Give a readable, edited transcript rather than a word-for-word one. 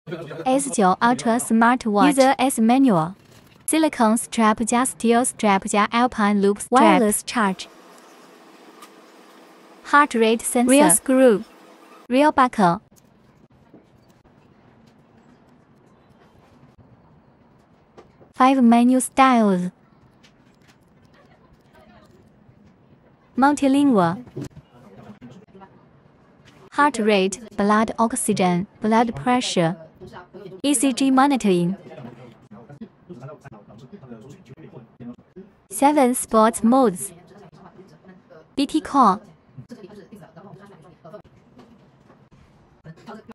S9 Ultra Smart Watch User S Manual Silicone Strap 加 Steel Strap 加 Alpine Loop Strap Wireless Charge Heart Rate Sensor Real Screw Real Buckle Five Menu Styles Multilingual Heart rate, blood oxygen, blood pressure, ECG monitoring. 7 sports modes. BT Core,